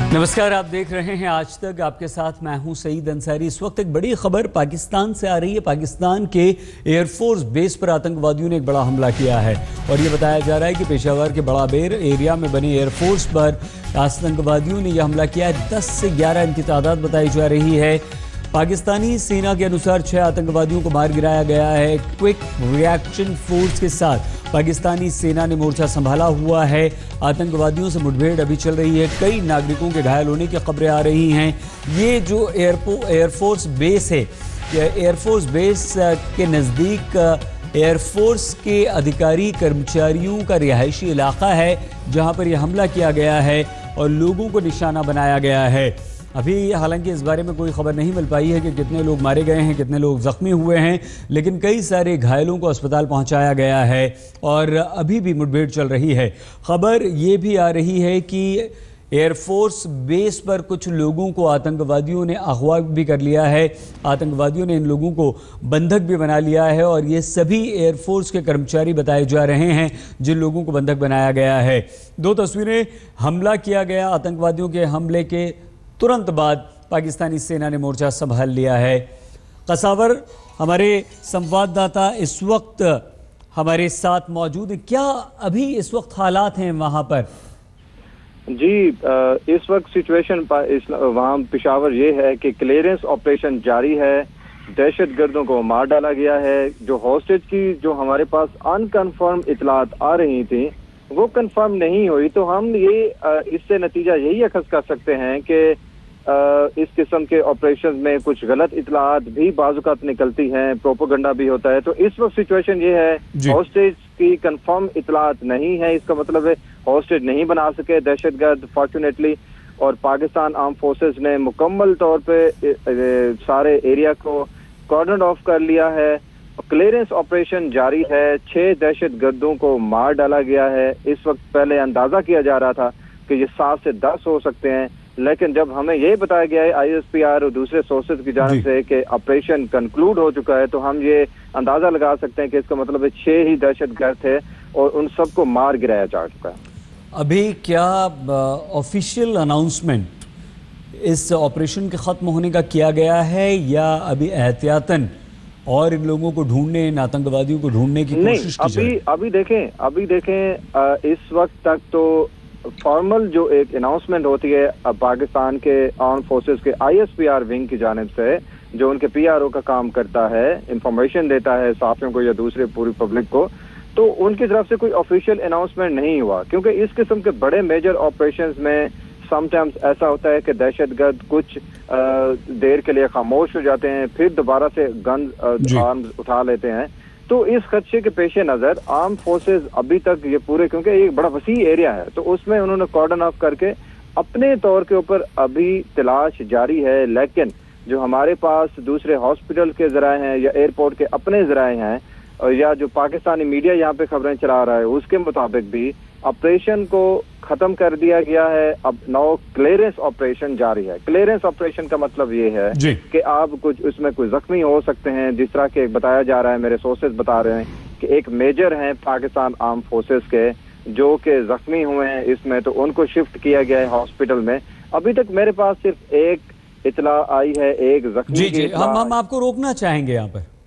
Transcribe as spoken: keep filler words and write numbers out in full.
नमस्कार, आप देख रहे हैं आज तक। आपके साथ मैं हूं सईद अंसारी। इस वक्त एक बड़ी खबर पाकिस्तान से आ रही है। पाकिस्तान के एयरफोर्स बेस पर आतंकवादियों ने एक बड़ा हमला किया है और ये बताया जा रहा है कि पेशावर के बड़ा बेर एरिया में बने एयरफोर्स पर आतंकवादियों ने यह हमला किया है। दस से ग्यारह इनकी तादाद बताई जा रही है। पाकिस्तानी सेना के अनुसार छह आतंकवादियों को मार गिराया गया है। क्विक रिएक्शन फोर्स के साथ पाकिस्तानी सेना ने मोर्चा संभाला हुआ है। आतंकवादियों से मुठभेड़ अभी चल रही है। कई नागरिकों के घायल होने की खबरें आ रही हैं। ये जो एयरपो एयरफोर्स बेस है, एयरफोर्स बेस के नज़दीक एयरफोर्स के अधिकारी कर्मचारियों का रिहायशी इलाका है जहां पर यह हमला किया गया है और लोगों को निशाना बनाया गया है। अभी हालांकि इस बारे में कोई खबर नहीं मिल पाई है कि कितने लोग मारे गए हैं, कितने लोग जख्मी हुए हैं, लेकिन कई सारे घायलों को अस्पताल पहुंचाया गया है और अभी भी मुठभेड़ चल रही है। खबर ये भी आ रही है कि एयरफोर्स बेस पर कुछ लोगों को आतंकवादियों ने अगवा भी कर लिया है। आतंकवादियों ने इन लोगों को बंधक भी बना लिया है और ये सभी एयरफोर्स के कर्मचारी बताए जा रहे हैं जिन लोगों को बंधक बनाया गया है। दो तस्वीरें, हमला किया गया, आतंकवादियों के हमले के तुरंत बाद पाकिस्तानी सेना ने मोर्चा संभाल लिया है। कसावर, हमारे संवाददाता इस वक्त हमारे साथ मौजूद हैं। क्या अभी इस वक्त हालात हैं वहां पर? जी, इस वक्त सिचुएशन वहाँ पेशावर ये है कि क्लियरेंस ऑपरेशन जारी है। दहशत गर्दों को मार डाला गया है। जो हॉस्टेज की जो हमारे पास अनकन्फर्म इतलात आ रही थी वो कंफर्म नहीं हुई, तो हम ये इससे नतीजा यही अखज़ कर सकते हैं कि इस किस्म के ऑपरेशन में कुछ गलत इतलात भी बाजुकात निकलती हैं, प्रोपोगंडा भी होता है। तो इस वक्त सिचुएशन ये है, हॉस्टेज की कंफर्म इतलात नहीं है। इसका मतलब है हॉस्टेज नहीं बना सके दहशतगर्द फॉर्चुनेटली, और पाकिस्तान आर्म फोर्सेस ने मुकम्मल तौर पे सारे एरिया को कॉर्डन ऑफ कर लिया है। क्लियरेंस ऑपरेशन जारी है। छह दहशत गर्दों को मार डाला गया है। इस वक्त पहले अंदाजा किया जा रहा था कि ये सात से दस हो सकते हैं, लेकिन जब हमें ये बताया गया है आई एस पी आर और दूसरे सोर्सेज की जानिब से कि ऑपरेशन कंक्लूड हो चुका है, तो हम ये अंदाजा लगा सकते हैं कि इसका मतलब है छह ही दहशत गर्द थे और उन सबको मार गिराया जा चुका है। अभी क्या ऑफिशियल अनाउंसमेंट इस ऑपरेशन के खत्म होने का किया गया है या अभी एहतियातन और इन लोगों को ढूंढने, इन आतंकवादियों को ढूंढने की कोशिश की जाए? अभी अभी देखें अभी देखें इस वक्त तक तो फॉर्मल जो एक अनाउंसमेंट होती है पाकिस्तान के आर्म फोर्सेस के I S P R wing की जानिब से, जो उनके पी आर ओ का काम करता है, इंफॉर्मेशन देता है साथियों को या दूसरे पूरी पब्लिक को, तो उनकी तरफ से कोई ऑफिशियल अनाउंसमेंट नहीं हुआ। क्योंकि इस किस्म के बड़े मेजर ऑपरेशंस में समटाइम्स ऐसा होता है कि दहशतगर्द कुछ आ, देर के लिए खामोश हो जाते हैं, फिर दोबारा से गन आर्म्स उठा लेते हैं। तो इस खदशे के पेश नज़र आर्म फोर्सेज अभी तक ये पूरे, क्योंकि ये बड़ा वसी एरिया है, तो उसमें उन्होंने कॉर्डन ऑफ करके अपने तौर के ऊपर अभी तलाश जारी है। लेकिन जो हमारे पास दूसरे हॉस्पिटल के जराए हैं या एयरपोर्ट के अपने जराए हैं या जो पाकिस्तानी मीडिया यहाँ पे खबरें चला रहा है, उसके मुताबिक भी ऑपरेशन को खत्म कर दिया गया है। अब नौ क्लियरेंस ऑपरेशन जारी है। क्लियरेंस ऑपरेशन का मतलब ये है कि आप कुछ उसमें कोई जख्मी हो सकते हैं, जिस तरह के बताया जा रहा है, मेरे सोर्सेज बता रहे हैं कि एक मेजर हैं पाकिस्तान आर्म फोर्सेस के जो कि जख्मी हुए हैं इसमें, तो उनको शिफ्ट किया गया है हॉस्पिटल में। अभी तक मेरे पास सिर्फ एक इतला आई है, एक जख्मी। जी जी, हम हम आपको रोकना चाहेंगे यहाँ पर।